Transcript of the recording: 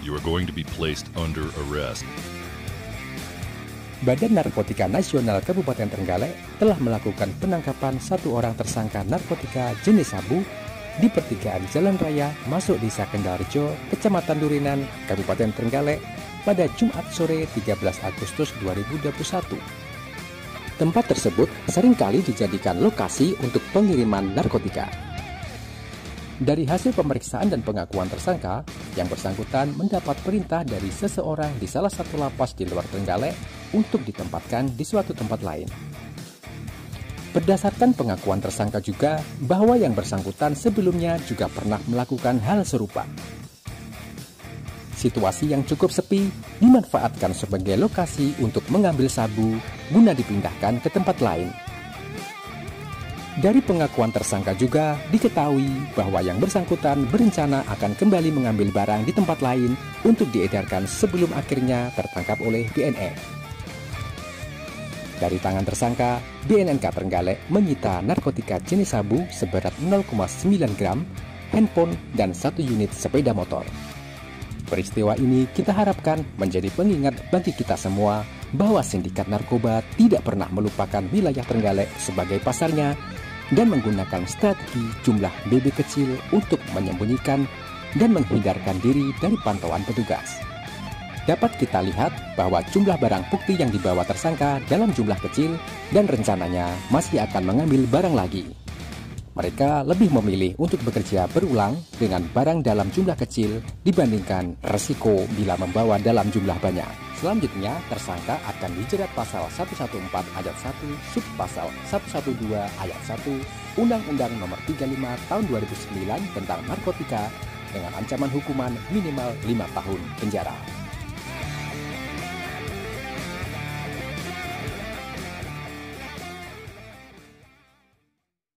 You are going to be placed under arrest. Badan Narkotika Nasional Kabupaten Trenggalek telah melakukan penangkapan satu orang tersangka narkotika jenis sabu di pertigaan Jalan Raya masuk Desa Kendalrejo, Kecamatan Durinan, Kabupaten Trenggalek pada Jumat sore 13 Agustus 2021. Tempat tersebut seringkali dijadikan lokasi untuk pengiriman narkotika. Dari hasil pemeriksaan dan pengakuan tersangka, yang bersangkutan mendapat perintah dari seseorang di salah satu lapas di luar Trenggalek untuk ditempatkan di suatu tempat lain. Berdasarkan pengakuan tersangka juga bahwa yang bersangkutan sebelumnya juga pernah melakukan hal serupa. Situasi yang cukup sepi dimanfaatkan sebagai lokasi untuk mengambil sabu guna dipindahkan ke tempat lain. Dari pengakuan tersangka juga diketahui bahwa yang bersangkutan berencana akan kembali mengambil barang di tempat lain untuk diedarkan sebelum akhirnya tertangkap oleh BNN. Dari tangan tersangka, BNNK Trenggalek menyita narkotika jenis sabu seberat 0,9 gram, handphone, dan 1 unit sepeda motor. Peristiwa ini kita harapkan menjadi pengingat bagi kita semua bahwa sindikat narkoba tidak pernah melupakan wilayah Trenggalek sebagai pasarnya dan menggunakan strategi jumlah BB kecil untuk menyembunyikan dan menghindarkan diri dari pantauan petugas. Dapat kita lihat bahwa jumlah barang bukti yang dibawa tersangka dalam jumlah kecil dan rencananya masih akan mengambil barang lagi. Mereka lebih memilih untuk bekerja berulang dengan barang dalam jumlah kecil dibandingkan resiko bila membawa dalam jumlah banyak. Selanjutnya, tersangka akan dijerat pasal 114 ayat 1 sub pasal 112 ayat 1 Undang-Undang Nomor 35 Tahun 2009 tentang narkotika dengan ancaman hukuman minimal 5 tahun penjara.